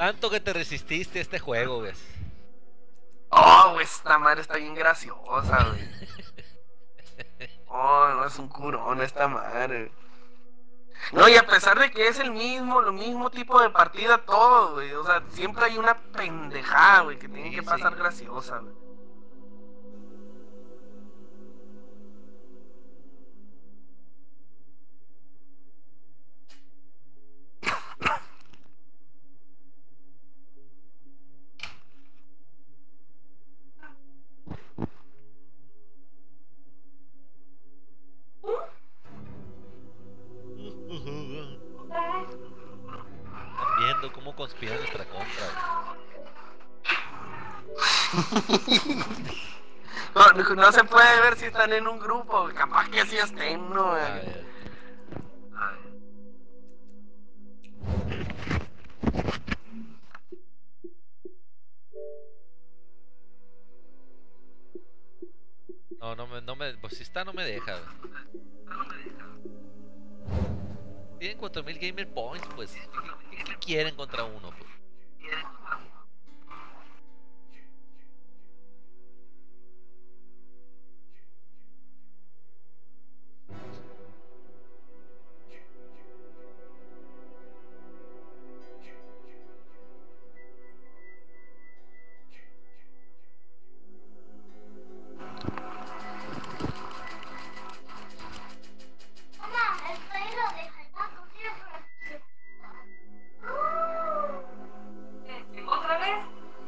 Tanto que te resististe a este juego, güey. Oh, güey, esta madre está bien graciosa, güey. Oh, no, es un curón esta madre. No, y a pesar de que es lo mismo tipo de partida, todo, güey. O sea, siempre hay una pendejada, güey, que tiene que pasar graciosa, güey. Están viendo cómo conspira nuestra contra, No, no se puede ver si están en un grupo, güey. Capaz que sí estén, ¿no, güey? a ver. Pues si está no me deja, güey. Tienen 4000 gamer points, pues. ¿Qué quieren contra uno, pues? ¿Otra vez?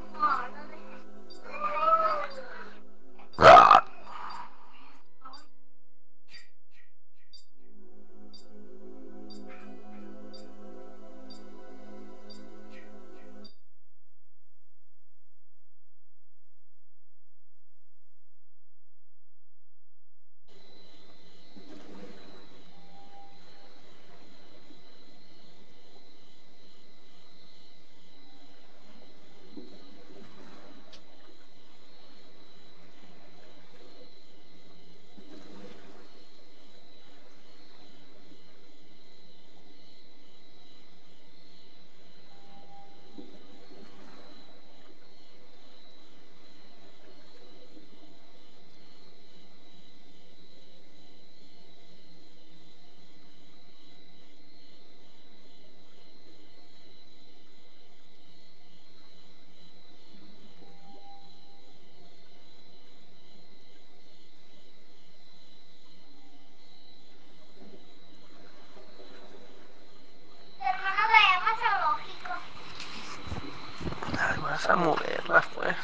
Ay, vas a moverlas, pues.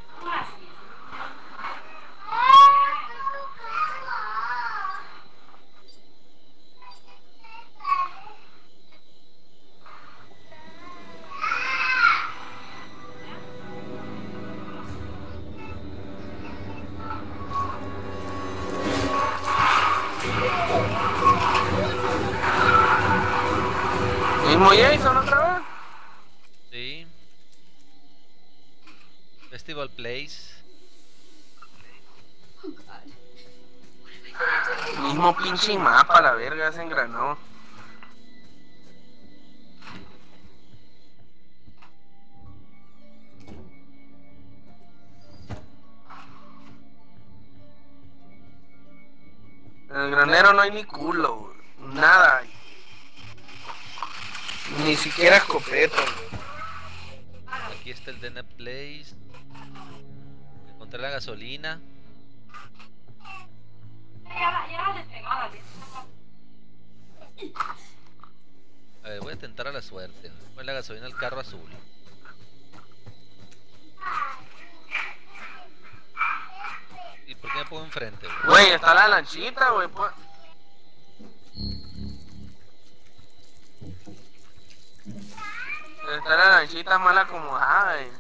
¿Mismo Jason otra vez? Sí. Festival Place. Mismo pinche mapa, la verga, se engranó. En el granero no hay ni culo, güey. Nada hay. Ni siquiera escopeta, güey. Aquí está el Dena Place. Encontré la gasolina. Ya la despegada, A ver, voy a tentar a la suerte. Voy a poner la gasolina al carro azul. ¿Y por qué me pongo enfrente, güey? Güey, está la lanchita, güey. Pues. Está la lanchita mal acomodada, güey.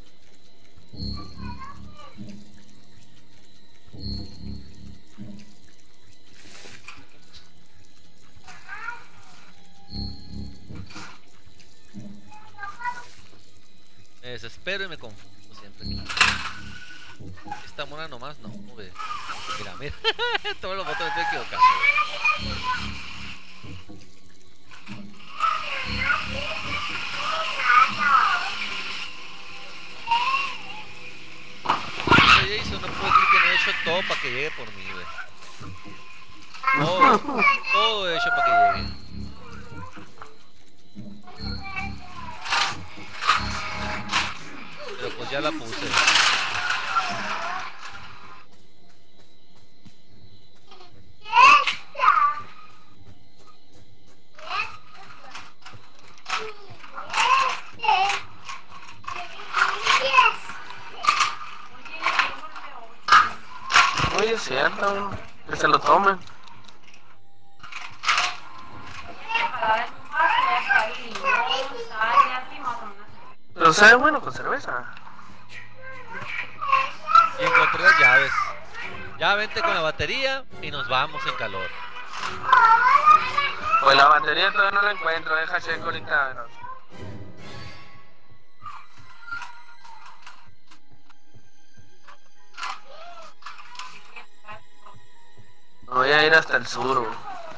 Me desespero y me confundo siempre. Esta mona nomás no, güey. Mira, mira. Todos los botones estoy equivocado, güey. que llegue por mí, güey. Todo hecho para que llegue. Pero pues ya la puse. Oye, es cierto, que se lo tomen. Para dar un paso, ya está ahí, limón, sal y así más o menos. Pero sabe bueno con cerveza. Y encontré las llaves. Ya vente con la batería y nos vamos en calor. Pues la batería todavía no la encuentro, deja checo ahorita. ¿No? Voy a ir hasta el sur, güey.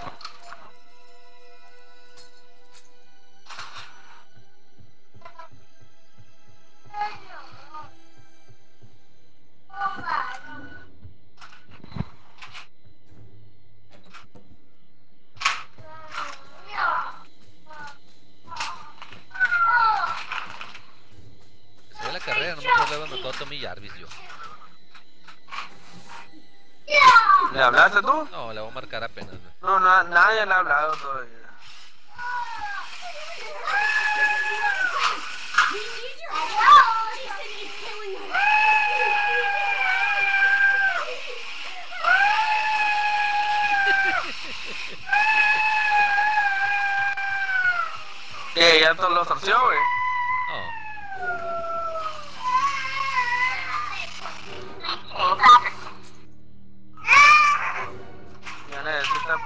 Se ve la carrera, no me acuerdo cuando todo Tommy Jarvis yo. ¿Le hablaste tú? No, le voy a marcar apenas, güey. No, nadie le ha hablado todavía. We need your help! Jason is killing us! ¿Qué? ¿Ya todos los torció, güey? No. Ya necesita...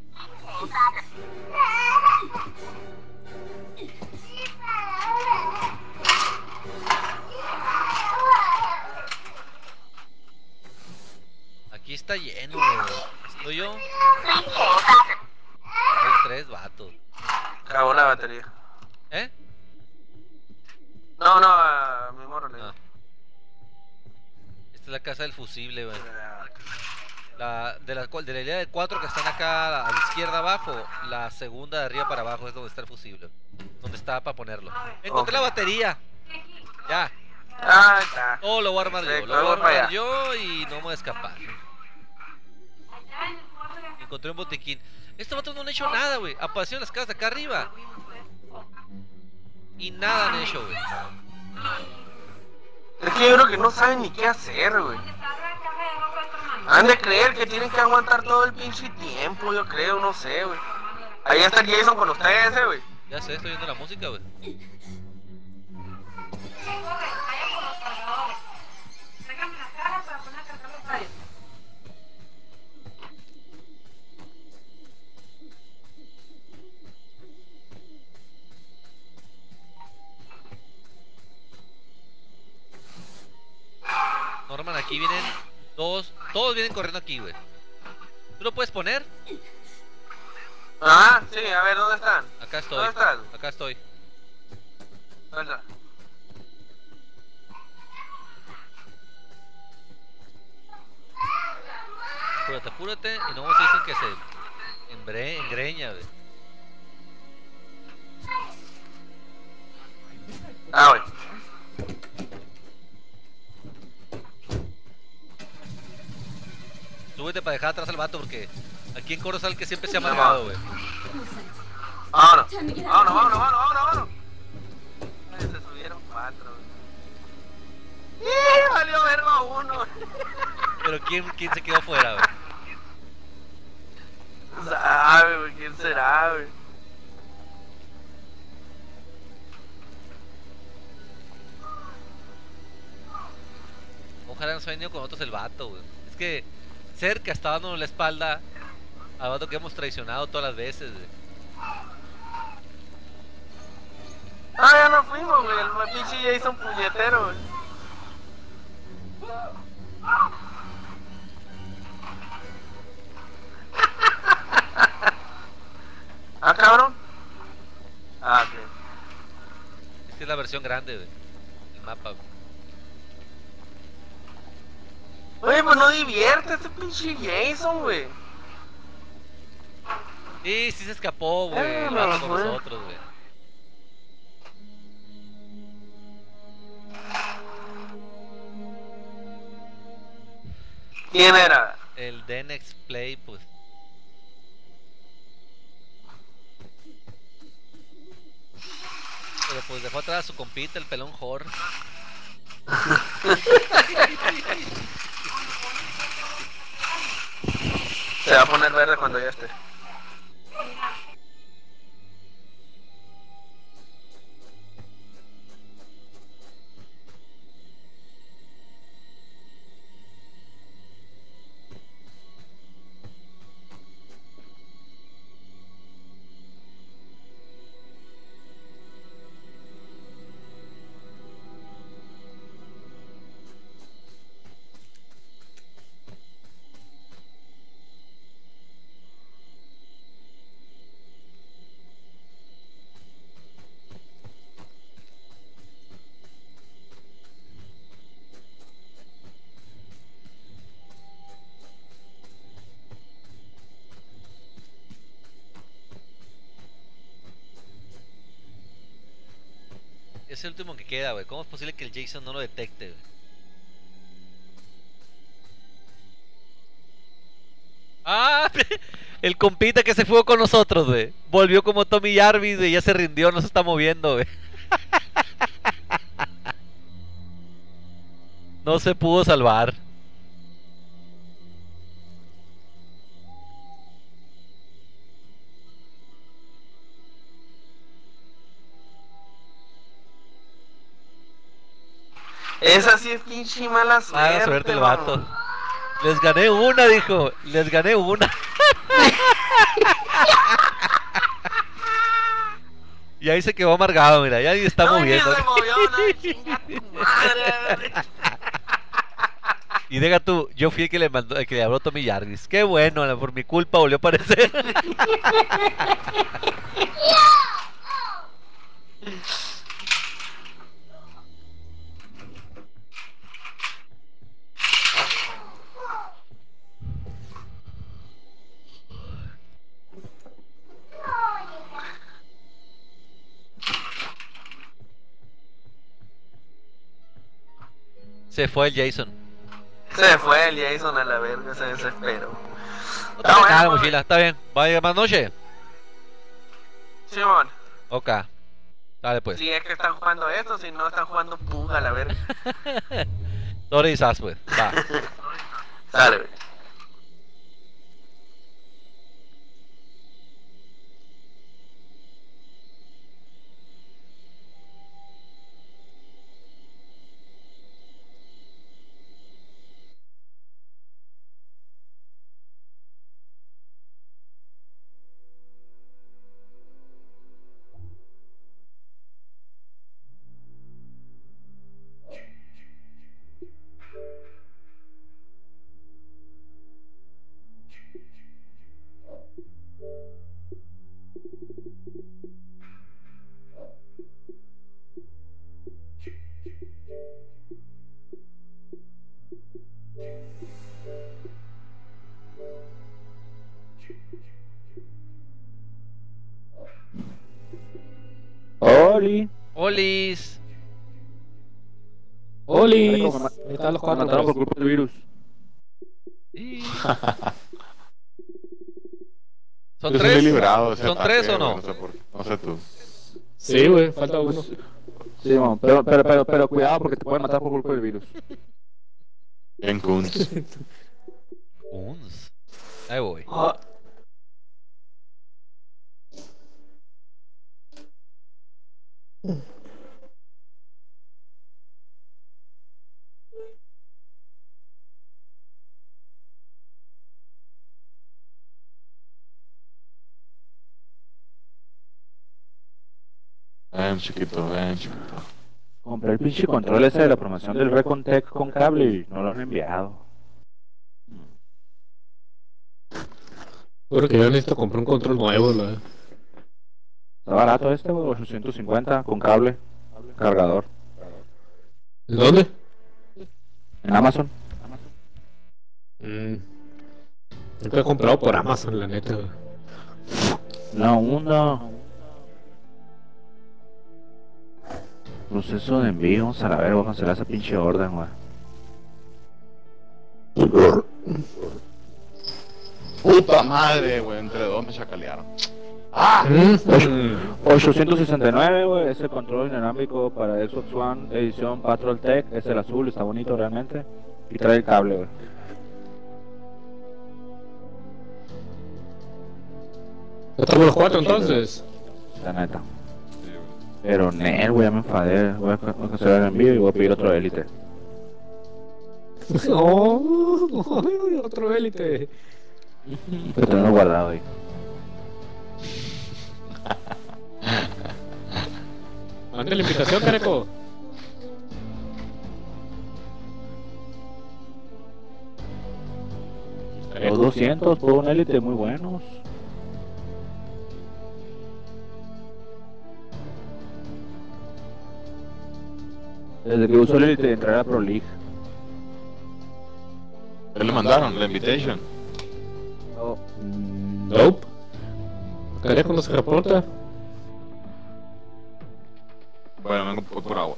Aquí está lleno, güey. ¿Estoy yo? Hay 3 vatos. Acabó la batería. ¿Eh? No, a mi morro le digo. Ah. Esta es la casa del fusible, güey. De la idea de 4 que están acá a la izquierda abajo, la segunda de arriba para abajo es donde está el fusible. Donde está para ponerlo. Encontré la batería. Ya. Ah, está. Todo lo voy a armar yo. Lo voy a armar yo y no me voy a escapar. Allá en el cuarto de Encontré un botiquín. Estos vatos no han hecho nada, güey. Aparecieron las casas de acá arriba. Y nada han hecho, güey. Es que yo creo que no saben ni qué hacer, güey. que está la caja de ropa de tu hermano. Han de creer que tienen que aguantar todo el pinche tiempo, yo creo, no sé, güey. Ahí está el Jason con ustedes, güey. Ya sé, estoy viendo la música, güey. Corre, vaya por los cargadores. Tráigame la caja para poner a cargar los radios. Norman, aquí vienen todos vienen corriendo aquí, güey. ¿Tú lo puedes poner? Ah, sí, a ver, ¿dónde están? Acá estoy. ¿Dónde estás? Acá estoy. ¿Dónde están? Apúrate, apúrate. Y no se dicen que se engreña, güey. Ah, güey. Súbete para dejar atrás al vato porque aquí en Corozal que siempre se ha amargado, güey. Vámonos. Time to get out Vámonos, of vámonos, here. vámonos, vámonos. Ay, se subieron 4, güey. Valió verga uno. Pero ¿quién se quedó fuera, güey? Sabe, güey, ¿quién será, güey? Ojalá no se haya venido con otros el vato, güey. Es que cerca está dándonos la espalda al vato que hemos traicionado todas las veces, güey. Ah, ya no fuimos, güey. El pinche Jason puñetero, güey. Ah, cabrón. Ah, ok. Esta es la versión grande, güey. El mapa, güey. Oye, pues no divierte este pinche Jason, güey. Sí, sí se escapó, güey. El no, vato con güey. nosotros, güey. ¿Quién era? El Denex Play, pues. Pero pues dejó atrás a su compita, el pelón Jor. Se va a poner verde cuando ya esté. Es el último que queda, güey. ¿Cómo es posible que el Jason no lo detecte, güey? ¡Ah! El compita que se fue con nosotros, güey. Volvió como Tommy Jarvis, güey. Ya se rindió, no se está moviendo, güey. No se pudo salvar. Esa sí es pinche mala suerte. Mala suerte el mano. vato. Les gané una, dijo. Les gané una. Y ahí se quedó amargado, mira. Ya ni está No, ni moviendo. se movió, no, chinga tu madre. Y deja tú, yo fui el que le mandó, el que le habló Tommy Jarvis. Qué bueno, por mi culpa volvió a aparecer. Se fue el Jason. Se fue el Jason a la verga, se desesperó. No trae nada la pues. mochila, está bien. Vaya más noche. Simón, Ok. Dale pues. si es que están jugando esto, si no están jugando puga a la verga. Sorry, Sas, pues. Va. Sale, güey. Oli. Olis. Oli. Ahí están los Me cuatro. mataron por pues. culpa del virus. Y- Yo ¿Son salí tres? librado de ese ¿Son ataque, tres o güey, no? No sé, no sé tú. Sí, güey, falta uno. Sí, man, pero cuidado porque te pueden matar por culpa del virus. En Kunz. Uns. Ahí voy. Ven, chiquito, ven, chiquito. Compré el pinche control ese de la promoción del Recontec con cable y no lo han enviado. Porque yo necesito comprar un control nuevo, la verdad. Está barato este, güey, 850 con cable, cargador. ¿En dónde? En Amazon. Nunca he comprado por Amazon, la neta, güey. La onda. Proceso de envío, vamos a la ver, voy a cancelar esa pinche orden, güey. Puta madre, güey, entre dos me chacalearon. 869, güey, es el control inalámbrico para Xbox One edición Patrol Tech, es el azul, está bonito realmente. Y trae el cable, güey. ¿Ya estamos los 4 entonces? La neta. Pero Nel, güey, ya me enfadé. Voy a cancelar el envío y voy a pedir otro élite. Oh, otro élite. Pero tenerlo guardado ahí. Mande la invitación, Careco. Los 200 por un élite muy buenos. Desde que uso el élite entré a la Pro League. ¿Qué le mandaron? La invitation. Oh, Nope. Careco no se reporta. Bueno, vengo por agua.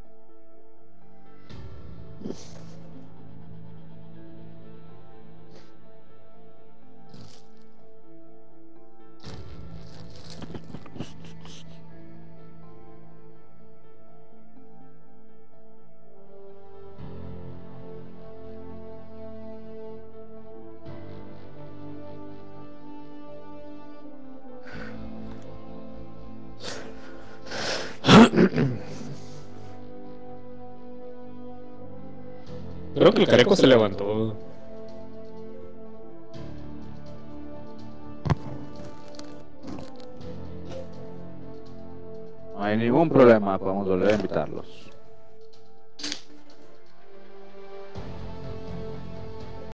Creo que el Careco se levantó. no hay ningún problema, podemos volver a invitarlos.